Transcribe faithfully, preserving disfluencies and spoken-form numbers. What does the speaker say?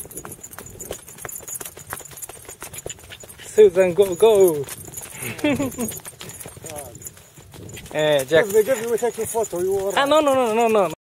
Susan, go, go! Eh, Jack. Give me, give me, we take a photo. You Ah, no, no, no, no, no.